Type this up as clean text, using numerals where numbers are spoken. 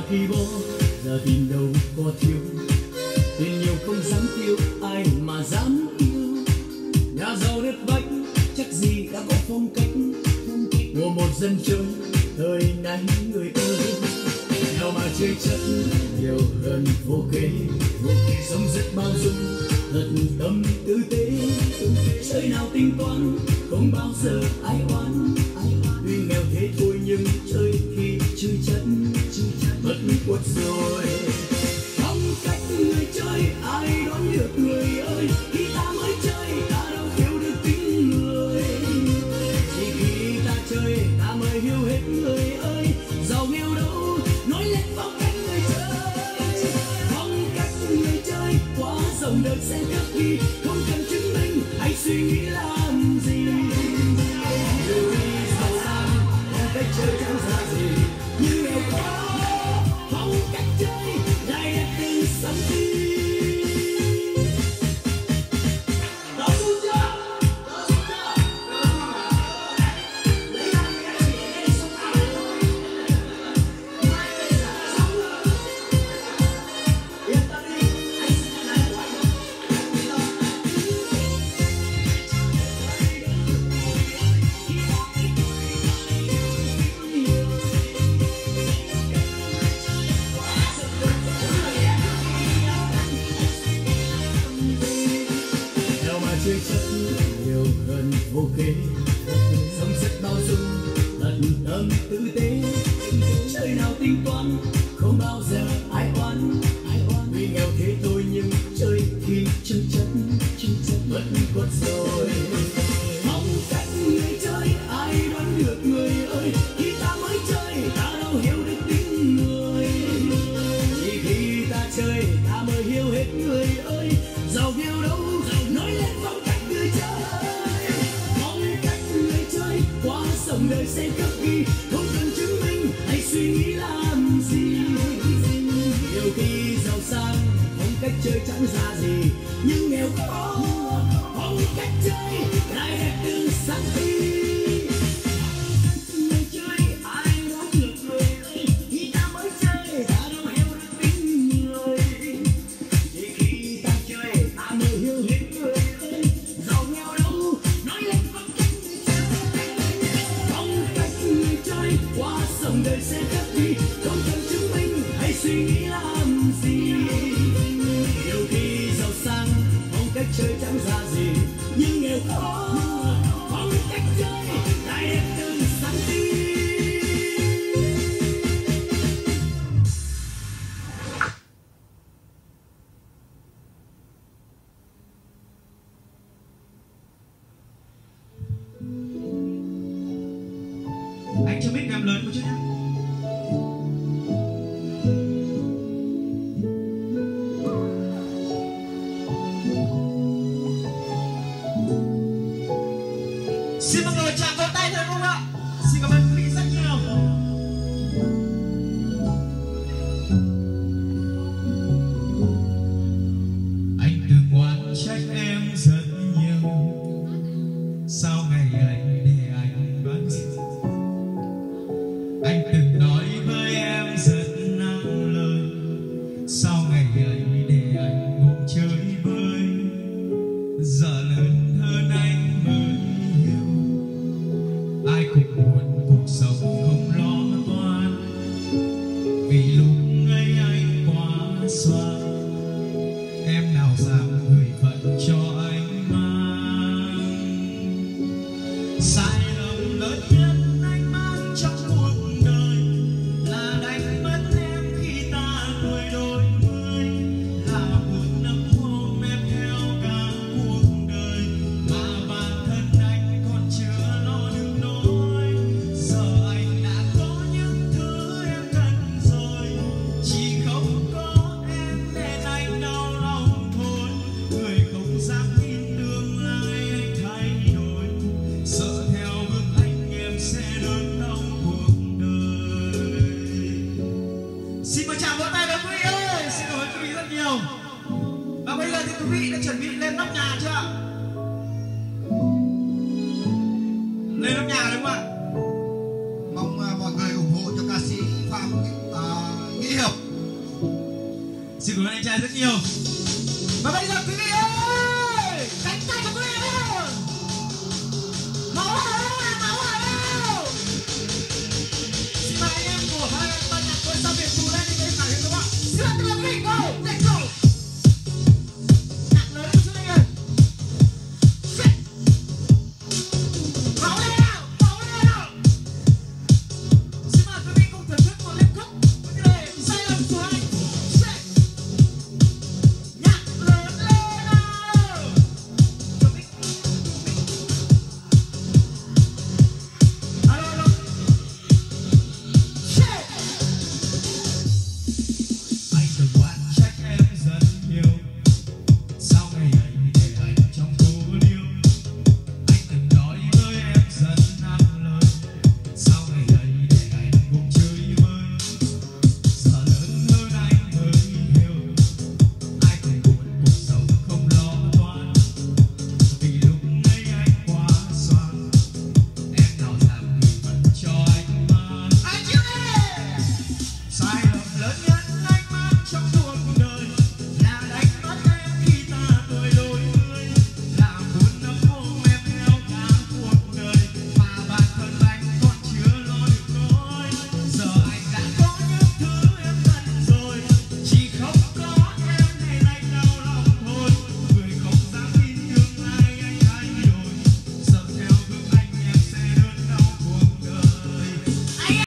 khi bỏ giờ tìm đâu có thiếu, tiền nhiều không dám tiêu, ai mà dám yêu. Nhà giàu đất vách chắc gì đã có phong cách của một dân chơi thời nay người ơi. Nghèo mà chơi chất nhiều hơn vô kể, sống rất bao dung thật tâm tử tế. Chơi nào tính toán không bao giờ ai oán, tuy nghèo thế thôi nhưng chơi khi chưa chất mất quất rồi. Phong cách người chơi ai đoán được người ơi, khi ta mới chơi ta đâu hiểu được tính người. Chỉ khi ta chơi ta mới hiểu hết người ơi, giàu nghèo đâu nói lên phong cách người chơi. Phong cách người chơi quá rộng đời sẽ khắc ghi, không cần chứng minh hay suy nghĩ làm gì. Dù đi giàu sang phong cách chơi chẳng ra gì, nhưng nghèo quá phong cách chơi lại đẹp từng sân thi. Chơi chất nhiều hơn vô kể, sống rất bao dung thật tâm tử tế. Chơi nào tính toán không bao giờ ai oán, vì nghèo thế thôi nhưng chơi khi chân chất vẫn quất rồi. Phong cách người chơi ai đoán được người ơi, khi ta mới chơi ta đâu hiểu được tính người. Chỉ khi ta chơi ta mới hiểu hết người ơi, giàu nghèo đâu nói lên phong cách người chơi. Phong cách người chơi quá rộng đời sẽ khắc ghi, không cần chứng minh hay suy nghĩ làm gì. Nhiều khi giàu sang phong cách chơi chẳng ra gì, nhưng nghèo khó phong cách chơi lại đẹp từng sáng khi. Đời sẽ khắc ghi, không cần chứng minh hay suy nghĩ làm gì. Nhiều khi giàu sang phong cách chơi chẳng ra gì, nhưng nghèo khó phong cách chơi lại đẹp từng sáng tí. Anh cho biết em lớn một chút nhé. Xin mọi người chạm vỗ tay thôi không ạ? Xin cảm ơn quý vị rất nhiều. Anh từng oán trách em rất nhiều, sau ngày ấy để anh đoán gì. Anh từng nói với em rất nặng lời, sau ngày ấy để anh ngủ chơi vơi. Giờ lớn hơn anh mới hiểu, ai cũng muốn cuộc sống không lo toan, vì lúc ấy anh quá xoan. Em nào dám gửi phận cho anh mang, sai lầm lớn nhất anh mang trong cuộc đời là đánh mất em khi ta tuổi đôi mươi, là buồn nắm ôm em theo cả cuộc đời mà bản thân anh còn chưa lo được nỗi. Giờ anh đã có những thứ em cần rồi, chỉ không có em nên anh đau lòng thôi. Người không dám tin tương lai anh thay đổi, sợ theo bước anh em sẽ đớn đau cuộc đời. Xin mời chào vỗ tay với quý vị ơi, xin cảm ơn quý vị rất nhiều. Và bây giờ thì quý vị đã chuẩn bị lên nóc nhà chưa ạ? Lên nóc nhà đúng không ạ? Mong mọi người ủng hộ cho ca sĩ Phạm Nghĩa Hiệp ơn anh trai rất nhiều.